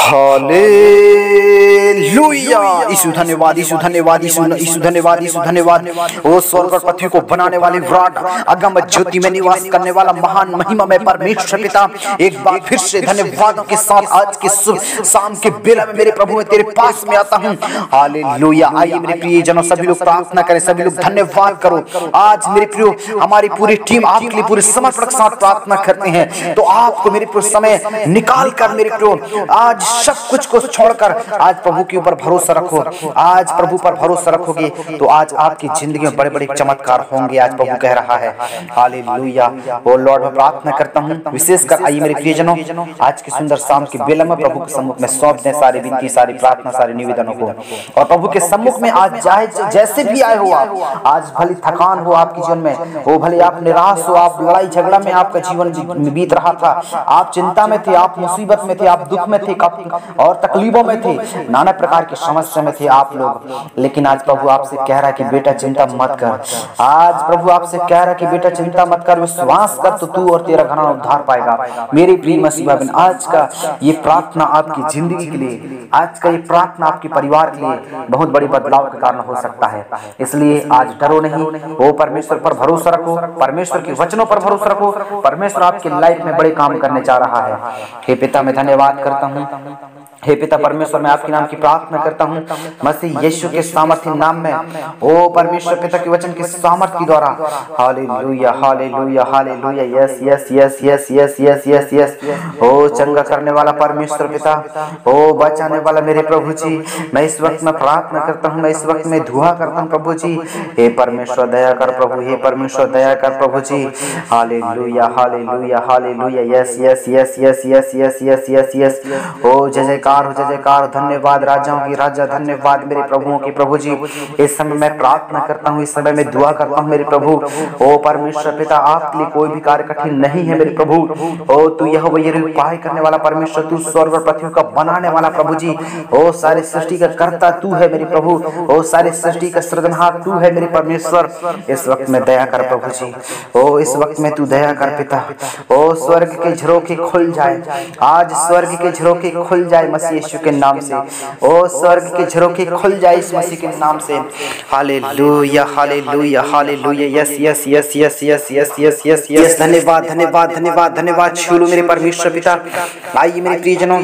Hallelujah. यीशु धन्यवाद, यीशु धन्यवाद, यीशु धन्यवाद, यीशु धन्यवाद। ओ स्वर्ग और पृथ्वी को बनाने वाले विराट अगम ज्योति में निवास करने वाला महान महिमा में परमेश्वर पिता, एक बार फिर से धन्यवादों के साथ आज के शाम के बेला में मेरे प्रभु में तेरे पास में आता हूँ। हालेलुया। आइए मेरे प्रिय जनों, सभी लोग प्रार्थना करें, सभी लोग धन्यवाद करो। आज मेरे प्रियो, हमारी पूरी टीम आपके लिए पूरे समर्पण के साथ प्रार्थना करते हैं। तो आपको मेरे प्रियो समय निकाल कर मेरे प्रियो आज सब कुछ को छोड़कर आज प्रभु के ऊपर भरोसा रखो। आज प्रभु पर भरोसा रखोगे तो आज आपकी जिंदगी में बड़े बड़े चमत्कार होंगे। आज प्रभु कह रहा है हालेलुया। ओ लॉर्ड, मैं प्रार्थना करता हूँ विशेषकर आइए मेरे प्रियजनों, आज की सुंदर शाम के बेला में प्रभु के सम्मुख में सौंप दें सारी विनती, सारी प्रार्थना, सारे निवेदनों को। और प्रभु के सम्मुख में आज जाए जैसे भी आए हो आप, आज भली थकान हो आपके जीवन में, वो भले आप निराश हो, आप लड़ाई झगड़ा में आपका जीवन बीत रहा था, आप चिंता में थे, आप मुसीबत में थे, आप दुख में थे और तकलीफों में थे, नाना प्रकार की समस्या में थे आप लोग, लेकिन आज प्रभु आपसे कह रहा है कि बेटा चिंता मत कर। आज प्रभु आपसे कह रहा है कि बेटा चिंता मत कर, विश्वास कर तो तू और तेरा घराना उद्धार पाएगा। मेरे प्रिय मसीह भाई बहन, आज का ये प्रार्थना आपकी जिंदगी के लिए, आज का ये प्रार्थना आपके परिवार के लिए बहुत बड़ी बदलाव का कारण हो सकता है। इसलिए आज डरो नहीं, वो परमेश्वर पर भरोसा रखो, परमेश्वर के वचनों पर भरोसा रखो। परमेश्वर आपकी लाइफ में बड़े काम करने जा रहा है। हे पिता, मैं धन्यवाद करता हूँ। हे पिता परमेश्वर, मैं आपके नाम की प्रार्थना करता हूँ मसीह यीशु के सामर्थ्य नाम में। ओ परमेश्वर पिता के वचन के सामर्थ्य के द्वारा। Hallelujah, hallelujah, hallelujah. Yes yes yes yes yes yes yes yes. ओ चंगा करने वाला परमेश्वर पिता, ओ बचाने वाला मेरे प्रभु जी, मैं इस वक्त में प्रार्थना करता हूँ, मैं इस वक्त में दुआ करता हूँ प्रभु जी। हे परमेश्वर दया कर प्रभु, हे परमेश्वर दया कर प्रभु जी। Hallelujah, hallelujah, hallelujah. Yes yes yes yes yes yes yes yes yes. ओ जय जयकार हो, जय जयकार। धन्यवाद राजाओं की राजा, धन्यवाद मेरे प्रभुओं की प्रभु जी। इस समय मैं प्रार्थना करता हूँ, इस समय मैं दुआ करता हूँ मेरे प्रभु। ओ परमेश्वर पिता, आपके लिए कोई भी कार्य कठिन नहीं है मेरे प्रभु। ओ तू यहोवा यीरे उपाय करने वाला परमेश्वर, तू स्वर्ग और पृथ्वी का बनाने वाला प्रभु जी। ओ सारी सृष्टि का कर्ता तू है मेरे प्रभु। ओ सारी सृष्टि का सृजनहार तू है मेरे परमेश्वर। इस वक्त में दया कर प्रभु जी। ओ इस वक्त में तू दया कर पिता। ओ स्वर्ग के झरोखे खुल जाए, आज स्वर्ग के झरोखे खुल जाए मसीह यीशु के नाम से। ओ स्वर्ग के झरोखे खुल जाए इस मसीह के नाम से। Hallelujah, hallelujah, hallelujah. Yes yes yes yes yes yes yes yes yes. धन्यवाद, धन्यवाद, धन्यवाद, धन्यवाद। छू लो मेरे परमेश्वर पिता। आइए मेरे प्रियजनों,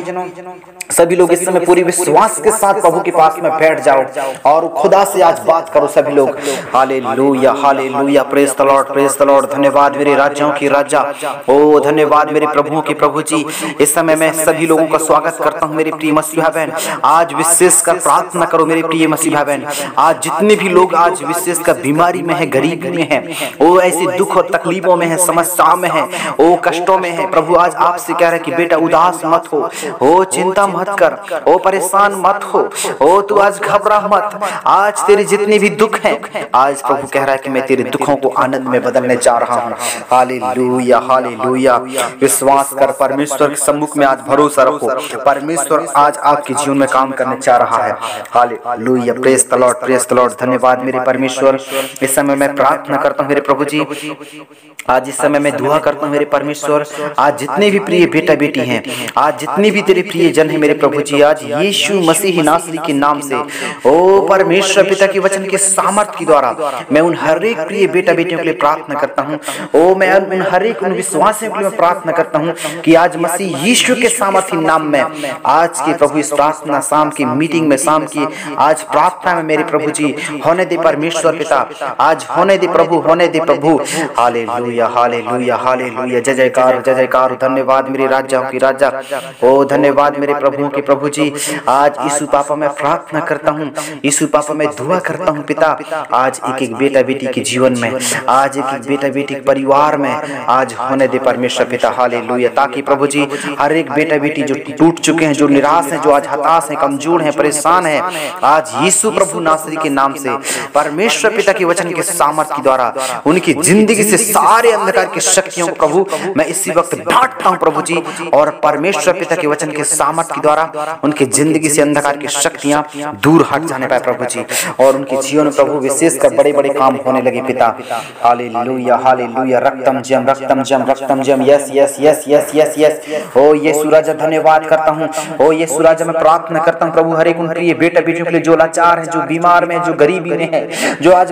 सभी लोग इस समय पूरी विश्वास के साथ प्रभु के पास में बैठ जाओ और खुदा से आज बात करो सभी लोग। Hallelujah, hallelujah. Praise the lord, praise the lord. धन्यवाद मेरे राजाओं की राजा। ओ धन्यवाद मेरे प्रभुओं के प्रभु जी। इस समय मैं सभी लोगों का स्वागत करता हूं मेरे प्रिय मसीह भाई बहन। आज विशेषकर प्रार्थना करो मेरे प्रिय मसीह भाई बहन। आज जितने भी लोग आज विशेषकर बीमारी में है, गरीबी में है, वो ऐसे दुख और तकलीफों में है, समस्याओं में है, वो कष्टों में है, प्रभु आज आपसे कह रहा है कि बेटा उदास मत हो, ओ चिंता मत कर, ओ परेशान मत हो, ओ तू आज घबरा मत। आज तेरे जितने भी दुख हैं, आज प्रभु कह रहा है कि मैं तेरे दुखों को आनंद में बदलने जा रहा हूँ। Hallelujah, hallelujah. विश्वास कर, परमेश्वर के सम्मुख में आज भरोसा रखो। परमेश्वर आज आपके जीवन में काम करने जा रहा है। Hallelujah. Praise the lord, praise the lord. धन्यवाद मेरे परमेश्वर। इस समय मैं प्रार्थना करता हूँ मेरे प्रभु जी। आज इस समय मैं दुआ करता हूँ मेरे परमेश्वर। आज जितने भी प्रिय बेटा बेटी हैं, आज जितने भी तेरे प्रिय जन हैं मेरे प्रभु जी, आज यीशु मसीह नासरी के नाम से ओ परमेश्वर पिता के वचन के सामर्थ्य के द्वारा मैं उन हर एक प्रिय बेटा बेटियों के लिए प्रार्थना करता हूँ। ओ मैं उन हर एक उन विश्वासियों के लिए प्रार्थना करता हूँ कि आज मसीह यीशु के सामर्थ्य नाम में आज के प्रभु इस प्रार्थना शाम की मीटिंग में, शाम की आज प्रार्थना में मेरे प्रभु जी होने दे परमेश्वर पिता। आज होने दे प्रभु, होने दे प्रभु। Hallelujah, hallelujah, hallelujah. जय जयकार, जय जयकार। धन्यवाद मेरे राजाओं की राजा। ओ धन्यवाद मेरे प्रभुओं के प्रभु जी। आज यीशु पापा मैं प्रार्थना करता हूँ, यीशु पापा मैं दुआ करता हूँ पिता। आज एक एक बेटा बेटी के जीवन में, आज एक एक बेटा बेटी के परिवार में आज होने दे परमेश्वर पिता। हालेलुया। ताकि प्रभु जी हर एक बेटा बेटी जो टूट चुके हैं, जो निराश हैं, जो आज हताश हैं, कमजोर हैं, परेशान हैं, आज यीशु प्रभु नासरी के नाम से परमेश्वर पिता के वचन के सामर्थ्य के द्वारा उनकी जिंदगी से सारे अंधकार की शक्तियों को प्रभु मैं इसी वक्त डांटता हूँ प्रभु जी। और परमेश्वर पिता के वचन के सामर्थ्य के द्वारा उनकी जिंदगी से अंधकार की शक्तियां दूर हट जाने पाए प्रभु जी, और उनके जीवन में प्रभु विशेषकर बड़े बड़े काम होने लगे पिता। Hallelujah, hallelujah. रक्तम जम, रक्तम जम, रक्तम जम। Yes yes yes yes yes yes. ओ यीशु राजा धन्यवाद करता हूँ। ओ यीशु राजा मैं प्रार्थना करता हूँ प्रभु हर एक उन प्रिय बेटा बेटियों के लिए जो लाचार है, जो बीमार में, जो गरीबी में है, जो आज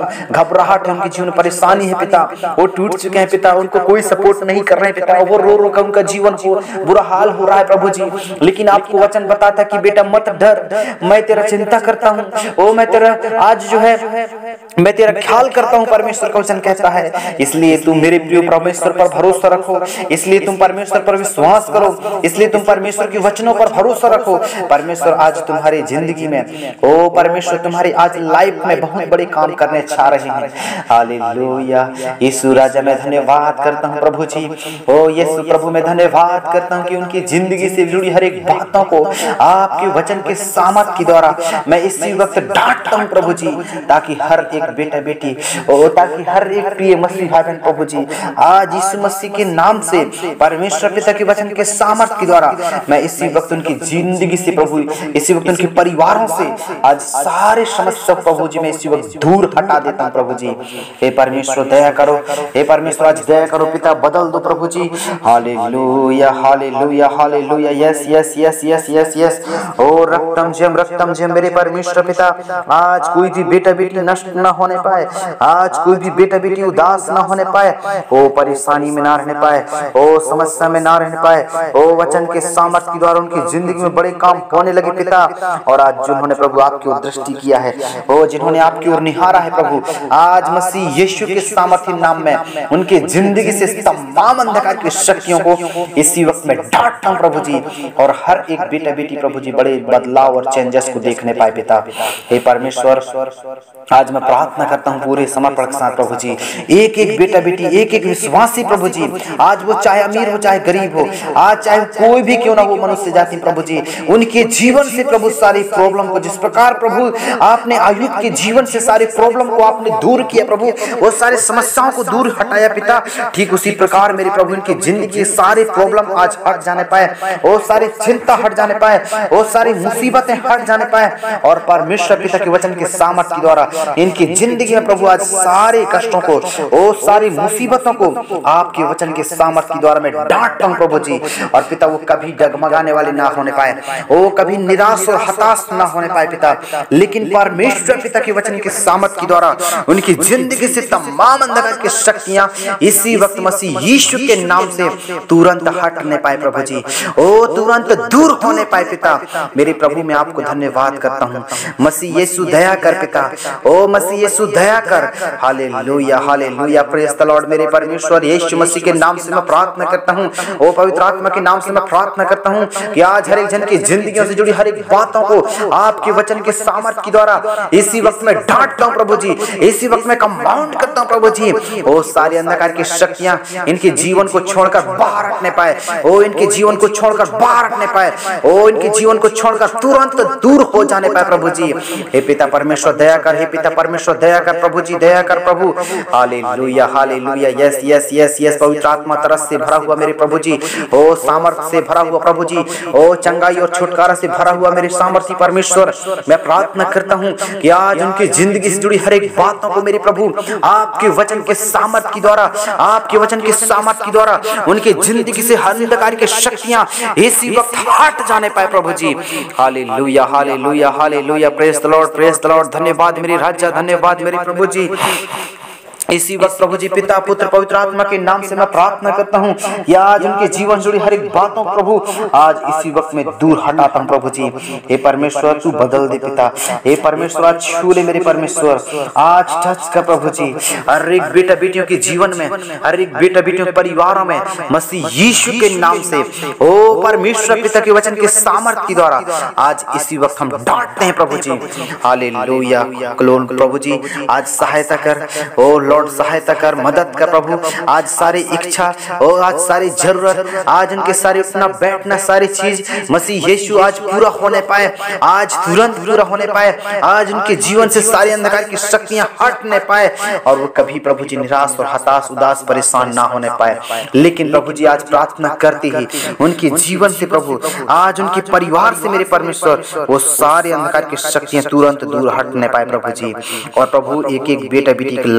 घबराहट है, उनके जीवन में परेशानी है पिता, वो टूट चुके हैं पिता, उनको कोई सपोर्ट नहीं कर रहे हैं पिता, वो रो रो कर उनका जीवन हो बुरा हाल हो रहा है प्रभु जी। लेकिन आपको वचन बताता है कि बेटा मत डर, मैं तेरा चिंता करता हूँ, ओ मैं तेरा आज जो है मैं तेरा ख्याल करता हूँ, परमेश्वर का वचन कहता है। इसलिए तुम मेरे प्रिय परमेश्वर पर भरोसा रखो, इसलिए तुम परमेश्वर पर विश्वास करो, इसलिए तुम परमेश्वर के वचनों पर भरोसा रखो। परमेश्वर आज तुम्हारी जिंदगी में, ओ परमेश्वर तुम्हारी आज लाइफ में बहुत बड़े काम करने चाह रहे हैं। हालेलुया। यीशु राजा मैं धन्यवाद करता हूँ प्रभु जी, ओ यीशु प्रभु मैं धन्यवाद करता हूँ कि उनकी जिंदगी से जुड़ी हर एक बातों को आपके वचन के सामर्थ के द्वारा मैं इसी वक्त डांटता हूँ प्रभु जी, ताकि हर एक बेटा बेटी ताकि हर एक प्रिय मसीह भाई बहन प्रभु जी आज यीशु मसीह के नाम से परमेश्वर पिता के वचन के सामर्थ के द्वारा मैं इसी वक्त उनकी जिंदगी से प्रभु, इसी वक्त उनके परिवारों से आज सारे समस्या प्रभु जी मैं इसी वक्त दूर हटा देता हूँ प्रभु जी। हे परमेश्वर दया करो, हे परमेश्वर आज दया करो पिता, बदल दो प्रभु जी। Hallelujah hallelujah hallelujah. Yes yes yes yes yes yes. ओ रक्तम जम मेरे परमेश्वर पिता, आज कोई भी बेटा बेटी नष्ट न होने पाए, आज कोई भी बेटा बेटी उदास न होने पाए, ओ परेशानी में ना रहने पाए, ओ समस्या में ना रहने पाए, ओ वचन के सामर्थ के द्वारा उनकी जिंदगी में बड़े काम होने लगे पिता। और आज जिन्होंने प्रभु आपकी ओर दृष्टि किया है, ओ जिन्होंने आपकी ओर निहारा है प्रभु, आज मसीह यीशु के सामर्थ्य नाम में उनके जिंदगी से तमाम अंधकार की शक्तियों को इसी वक्त में डांटता हूं प्रभु जी, और हर एक बेटा बेटी प्रभु जी बड़े बदलाव और चेंजेस को देखने पाए पिता। हे परमेश्वर आज मैं प्रार्थना करता हूँ पूरे समर्पण के साथ प्रभु जी, एक एक बेटा बेटी, एक एक विश्वासी प्रभु जी, आज वो चाहे अमीर हो चाहे गरीब हो, आज चाहे कोई भी क्यों ना वो मनुष्य जाति प्रभु जी, उनके जीवन से प्रभु सारी प्रॉब्लम को, जिस प्रकार प्रभु आपने आयुब के जीवन से सारी प्रॉब्लम को आपने दूर किया प्रभु, वो सारी समस्याओं को दूर हटाया पिता, ठीक उसी प्रकार मेरे प्रभु इनकी जिंदगी के सारे प्रॉब्लम आज हट जाने पाए, वो सारी चिंता हट जाने पाए, वो सारी मुसीबतें हट जाने पाए, और परमेश्वर पिता के वचन के सामर्थ्य के द्वारा इनकी जिंदगी में प्रभु आज सारे कष्टों को, ओ सारी मुसीबतों को आपके वचन के सामर्थ्य के द्वारा मैं डांटता हूं प्रभु जी। और पिता वो कभी डगमगाने वाले ना होने पाए, वो कभी निराश और हताश ना होने पाए पिता, लेकिन परमेश्वर पिता के वचन के सामर्थ्य के द्वारा उनकी जिंदगी से तमाम अंधकार की शक्तियां इसी वक्त मसीह यीशु के नाम से तुरंत हटने पाए प्रभु जी, ओ तुरंत दूर होने पाए पिता। मेरे प्रभु मैं आपको धन्यवाद करता हूँ, मसीह यीशु दया कर पिता, ओ मसीह यीशु दया कर। Hallelujah hallelujah, praise the lord. मेरे परमेश्वर यीशु मसीह के नाम से मैं प्रार्थना करता हूँ, ओ पवित्र आत्मा के नाम से मैं प्रार्थना करता हूँ कि आज हर एक जन की जिंदगियों से जुड़ी हर एक बातों को आपके वचन के सामर्थ्य के द्वारा इसी वक्त में डांटता हूँ प्रभु जी, इसी वक्त में कंपाउंड करता हूँ प्रभु जी। ओ सारी अंधकार की शक्तियां इनके जीवन को छोड़कर बाहर हटने पाए, ओ इनके जीवन को छोड़कर बाहर हटने पाए, ओ इनके जीवन को छोड़कर तुरंत दूर हो जाने पाए प्रभु जी। हे पिता परमेश्वर दया कर, हे पिता परमेश्वर दया कर प्रभु जी, दया कर प्रभु। Hallelujah hallelujah. Yes yes yes yes. पवित्र आत्मा तरस से भरा हुआ मेरे प्रभु जी, ओ सामर्थ्य से भरा हुआ प्रभु जी, ओ चंगाई और छुटकारा से भरा हुआ मेरे सामर्थ्य परमेश्वर, मैं प्रार्थना करता हूँ कि आज उनकी जिंदगी से जुड़ी हर एक बातों को मेरे प्रभु आपके वचन के सामर्थ्य के द्वारा, आपके वचन के सामर्थ्य के द्वारा उनकी जिंदगी से अंधकार की शक्तियां इसी वक्त हट जाने पाए प्रभु जी। Hallelujah hallelujah hallelujah. Praise the lord, praise the lord. धन्यवाद मेरे राजा, धन्यवाद मेरे प्रभु जी। इसी वक्त प्रभु जी पिता पुत्र पवित्र आत्मा के नाम से मैं प्रार्थना करता हूँ कि आज उनके जीवन जुड़ी हर एक बातों प्रभु आज इसी वक्त में दूर हटाता हूँ प्रभु जी। हे परमेश्वर तू बदल दे पिता, हे परमेश्वर आज छू ले मेरे परमेश्वर, आज टच कर प्रभु जी हर एक बेटा बेटियों के जीवन में, हर एक बेटा बेटियों के परिवारों में मसीह यीशु के नाम से, ओ परमेश्वर पिता के वचन के सामर्थ्य के द्वारा आज इसी वक्त हम डांटते हैं प्रभु जी। हालेलुया। क्लोन प्रभु जी आज सहायता कर, ओ लॉर्ड सहायता कर, मदद कर प्रभु। आज सारी इच्छा और आज सारी जरूरत, आज उनके सारे उठना बैठना सारी चीज मसीह यीशु आज पूरा होने पाए, आज तुरंत पूरा होने पाए, आज उनके जीवन से सारी अंधकार की शक्तियां हटने पाए, और वो कभी प्रभु जी निराश और हताश उदास परेशान ना होने पाए। लेकिन प्रभु जी आज प्रार्थना करते ही उनके जीवन से प्रभु, आज उनके परिवार से मेरे परमेश्वर वो सारे अंधकार की शक्तियां तुरंत दूर हटने पाए प्रभु जी। और प्रभु एक एक बेटा बेटी की लाइफ में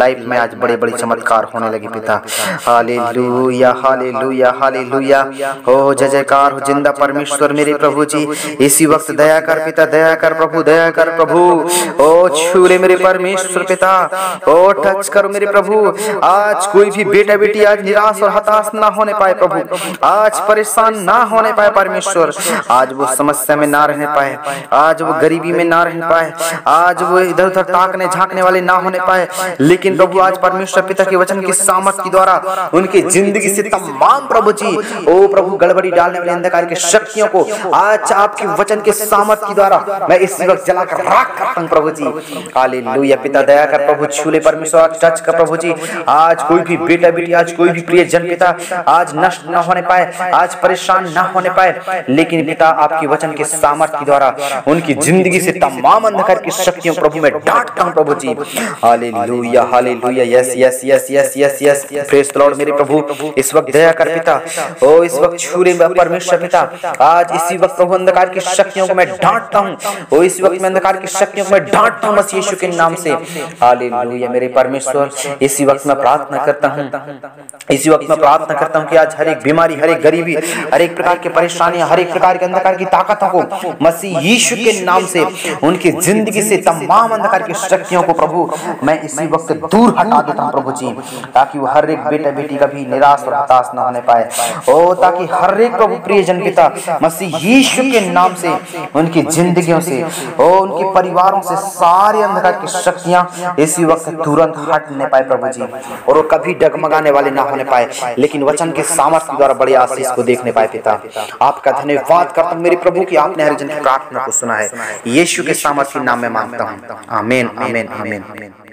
आज बड़े बड़े चमत्कार होने लगे पिता। Hallelujah hallelujah hallelujah. हो जय जयकार हो जिंदा परमेश्वर मेरे प्रभु जी। इसी वक्त दया कर पिता, दया कर प्रभु, दया कर प्रभु। ओ छू ले मेरे परमेश्वर पिता, ओ टच करो मेरे प्रभु। आज कोई भी बेटा बेटी आज निराश और हताश ना होने पाए प्रभु, आज परेशान ना होने पाए परमेश्वर। आज वो समस्या में ना रहने पाए, आज वो गरीबी में ना रहने पाए, आज वो इधर उधर ताकने झांकने वाले ना होने पाए, लेकिन प्रभु आज परमेश्वर पिता के वचन की सामर्थ के द्वारा उनकी जिंदगी से तमाम प्रभु जी ओ प्रभु गड़बड़ी डालने वाले अंधकार की शक्तियों को आज आपके वचन के सामर्थ के द्वारा मैं इस वक्त जलाकर राख करता हूं प्रभु जी। हालेलुया पिता दया कर प्रभु, छू ले परमेश्वर, टच कर प्रभु जी। आज कोई भी बेटा बेटी, आज कोई भी प्रिय जन पिता आज नष्ट न होने पाए, आज परेशान न होने पाए, लेकिन पिता आपके वचन के सामर्थ के द्वारा उनकी जिंदगी से तमाम अंधकार की शक्तियों प्रभु मैं डांटता हूं प्रभु जी। Hallelujah hallelujah. Yes yes yes yes yes yes. Praise the lord मेरे प्रभु। इस वक्त दया कर पिता, ओ इस वक्त छू ले परमेश्वर पिता। आज इसी वक्त प्रभु अंधकार की शक्तियों को मैं डांटता हूं, ओ इस वक्त मैं अंधकार की शक्तियों को मैं डांटता हूं मसीह यीशु के नाम से। हालेलुया मेरे परमेश्वर। इसी वक्त मैं प्रार्थना करता हूं, इसी वक्त मैं प्रार्थना करता हूं कि आज हर एक बीमारी, हर एक गरीबी, हर एक प्रकार की परेशानियां, हर एक प्रकार के अंधकार की ताकतों को मसीह यीशु के नाम से उनकी जिंदगी से तमाम अंधकार की शक्तियों को प्रभु मैं इसी वक्त दूर हटा देता हूं प्रभु जी, ताकि वो हर एक बेटा बेटी कभी निराश और हताश न होने पाए। ओ ताकि हर एक प्रभु प्रियजन पिता मसीह यीशु के नाम से उनकी जिंदगियों से ओ उनके परिवारों से सारी अंधकार की शक्तियां इसी वक्त तुरंत हटने पाए प्रभु जी, और वो कभी डगमगाने वाले ना होने पाए, लेकिन वचन के सामर्थ्य द्वारा बड़ी आशीष को देखने पाए पिता। आपका धन्यवाद करता हूं मेरे प्रभु कि आपने हर जन की प्रार्थना को सुना है। यीशु के सामर्थ्य के नाम में मांगता हूं, आमीन आमीन आमीन।